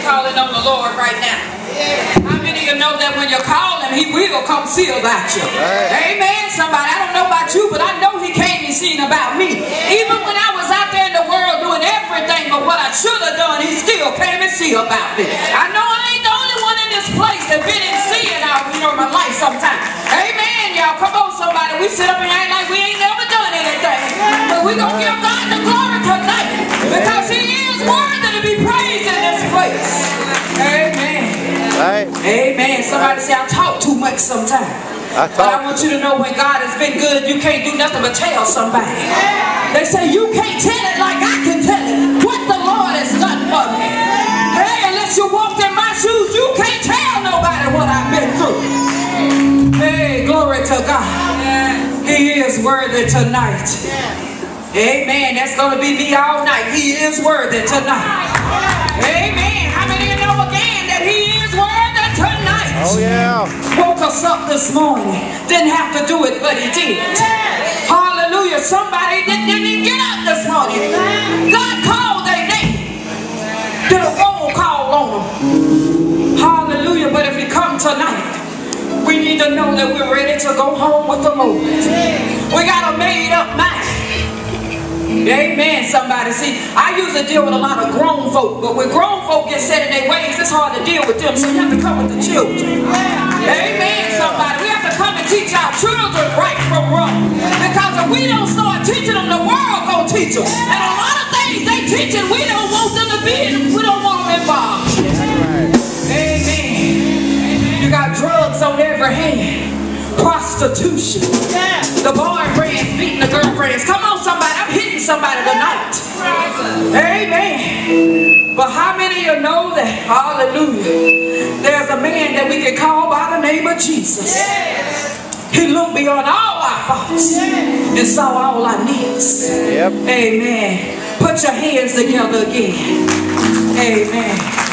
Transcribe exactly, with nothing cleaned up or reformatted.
calling on the Lord right now? How many of you know that when you call him, he will come see about you? Right. Amen, somebody. I don't know about you, but I know he came and seen about me. Even when I was out there in the world doing everything but what I should have done, he still came and see about me. I know I ain't the only one in this place that been in sin out, you know, in my life sometimes. Amen, y'all. Come on, somebody. We sit up and act like we ain't never done anything. But we gonna give God the glory tonight because he is worthy to be praised in this place. Amen. Right. Amen. Somebody say I talk too much sometimes. I but I want you to know when God has been good, you can't do nothing but tell somebody. They say you can't tell it like I can tell it. What the Lord has done for me. Hey, unless you walked in my shoes, you can't tell nobody what I've been through. Hey, glory to God. He is worthy tonight. Amen. That's going to be me all night. He is worthy tonight. Amen. How many of you know again that he is worthy tonight? Oh, yeah. Woke us up this morning. Didn't have to do it, but he did. Hallelujah. Somebody didn't, didn't even get up this morning. God called their name. Did a roll call on them. Hallelujah. But if you come tonight, we need to know that we're ready to go home with the Lord. We got a made up mind. Amen, somebody. See, I usually deal with a lot of grown folk, but when grown folk get set in their ways, it's hard to deal with them, so you have to come with the children. Amen, somebody. We have to come and teach our children right from wrong, because if we don't start teaching them, the world gonna teach them. And a lot of things they teaching, we don't want them to be in, we don't want them involved. Amen. You got drugs on every hand. Prostitution. The boyfriends beating the girlfriends. Come on, somebody. I'm hitting somebody tonight. Amen. But how many of you know that, hallelujah, there's a man that we can call by the name of Jesus. He looked beyond all our faults and saw all our needs. Yep. Amen. Put your hands together again. Amen.